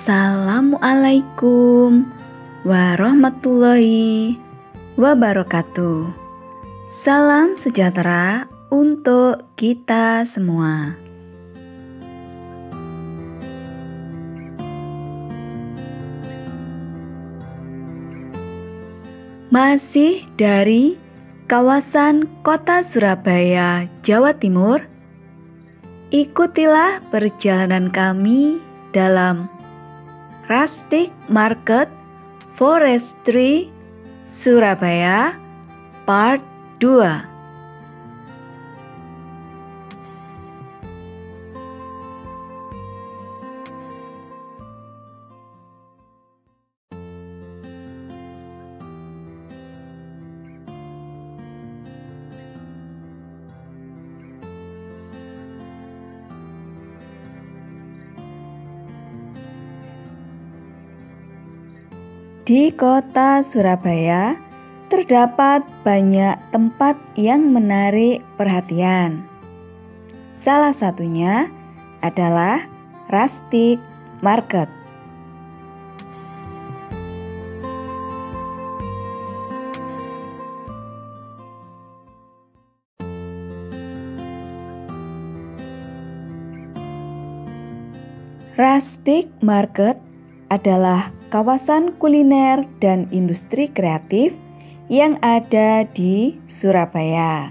Assalamualaikum warahmatullahi wabarakatuh. Salam sejahtera untuk kita semua. Masih dari kawasan Kota Surabaya, Jawa Timur, ikutilah perjalanan kami dalam Rustic Market Forestry Surabaya Part 2. Di kota Surabaya terdapat banyak tempat yang menarik perhatian. Salah satunya adalah Rustic Market. Rustic Market adalah kawasan kuliner dan industri kreatif yang ada di Surabaya.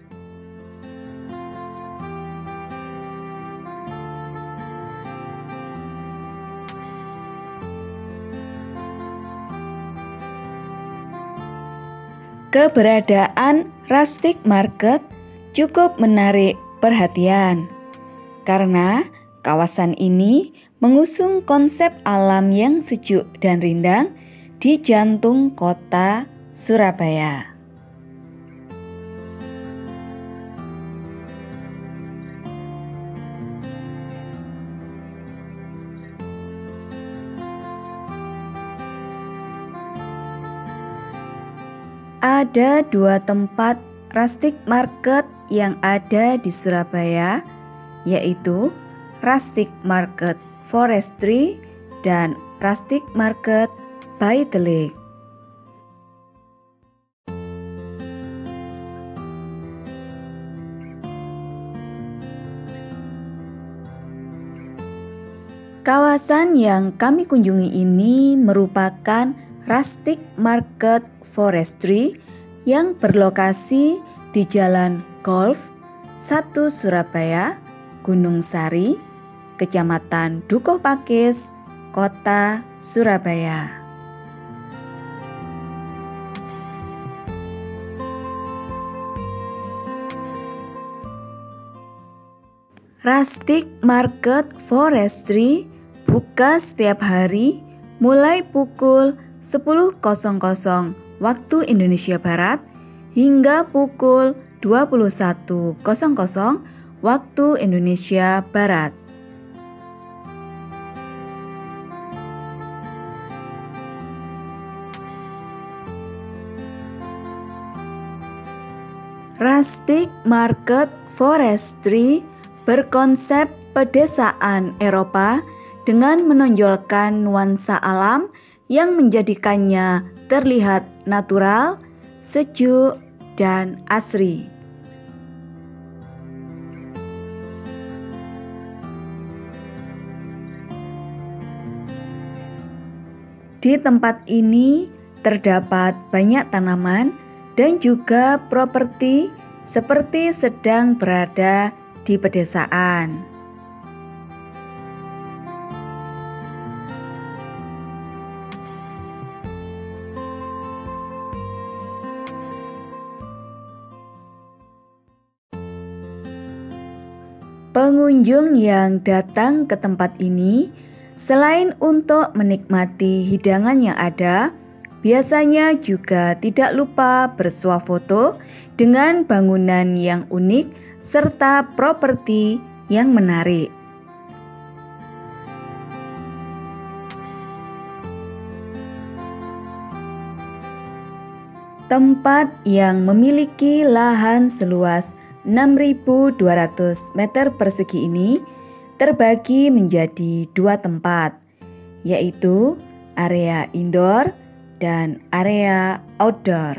Keberadaan Rustic Market cukup menarik perhatian karena kawasan ini mengusung konsep alam yang sejuk dan rindang di jantung kota Surabaya. Ada dua tempat Rustic Market yang ada di Surabaya, yaitu Rustic Market Forestry dan Rustic Market by the Lake. Kawasan yang kami kunjungi ini merupakan Rustic Market Forestry yang berlokasi di Jalan Golf 1 Surabaya, Gunung Sari, Kecamatan Dukuh Pakis, Kota Surabaya. Rustic Market Forestry buka setiap hari mulai pukul 10.00 waktu Indonesia Barat hingga pukul 21.00 waktu Indonesia Barat. Rustic Market Forestry berkonsep pedesaan Eropa dengan menonjolkan nuansa alam yang menjadikannya terlihat natural, sejuk, dan asri. Di tempat ini terdapat banyak tanaman dan juga properti seperti sedang berada di pedesaan. Pengunjung yang datang ke tempat ini selain untuk menikmati hidangan yang ada, biasanya juga tidak lupa bersuah foto dengan bangunan yang unik serta properti yang menarik. Tempat yang memiliki lahan seluas 6.200 meter persegi ini terbagi menjadi dua tempat, yaitu area indoor dan area outdoor.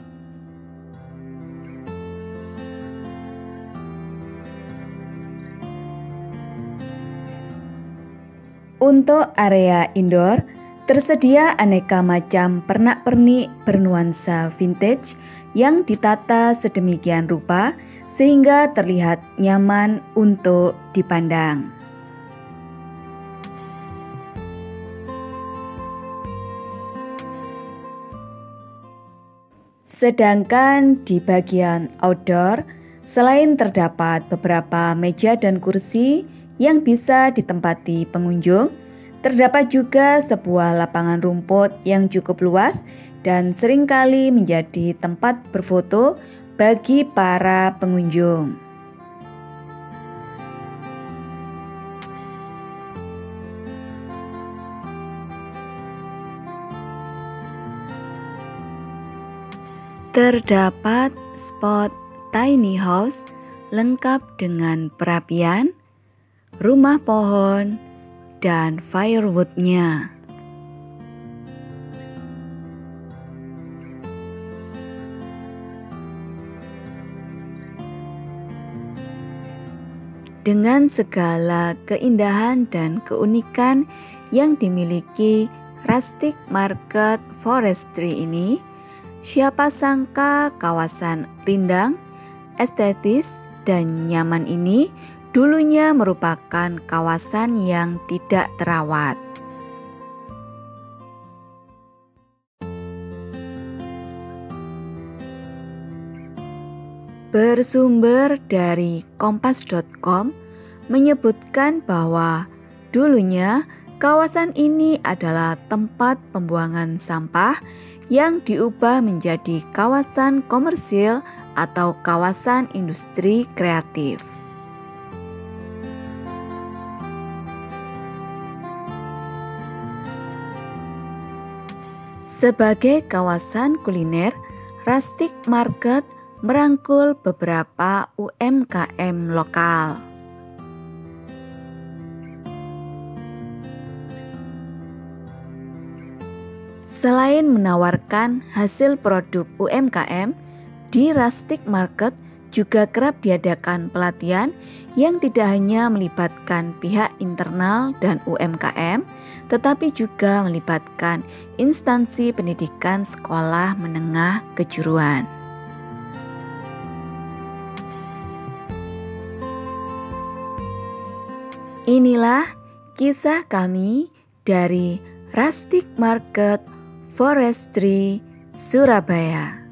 Untuk area indoor, tersedia aneka macam pernak-pernik bernuansa vintage yang ditata sedemikian rupa sehingga terlihat nyaman untuk dipandang. Sedangkan di bagian outdoor, selain terdapat beberapa meja dan kursi yang bisa ditempati pengunjung, terdapat juga sebuah lapangan rumput yang cukup luas dan seringkali menjadi tempat berfoto bagi para pengunjung. Terdapat spot tiny house lengkap dengan perapian, rumah pohon, dan firewood-nya. Dengan segala keindahan dan keunikan yang dimiliki Rustic Market Forestry ini, siapa sangka kawasan rindang, estetis, dan nyaman ini dulunya merupakan kawasan yang tidak terawat. Bersumber dari kompas.com menyebutkan bahwa dulunya kawasan ini adalah tempat pembuangan sampah yang diubah menjadi kawasan komersil atau kawasan industri kreatif. Sebagai kawasan kuliner, Rustic Market merangkul beberapa UMKM lokal. Selain menawarkan hasil produk UMKM, di Rustic Market juga kerap diadakan pelatihan yang tidak hanya melibatkan pihak internal dan UMKM, tetapi juga melibatkan instansi pendidikan sekolah menengah kejuruan. Inilah kisah kami dari Rustic Market Forestry Surabaya.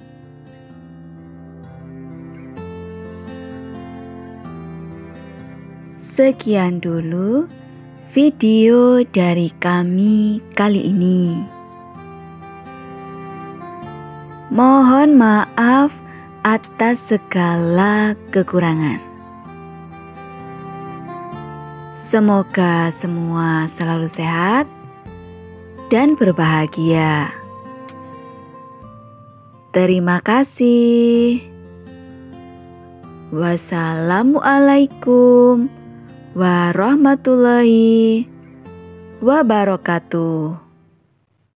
Sekian dulu video dari kami kali ini. Mohon maaf atas segala kekurangan. Semoga semua selalu sehat dan berbahagia. Terima kasih. Wassalamualaikum warahmatullahi wabarakatuh.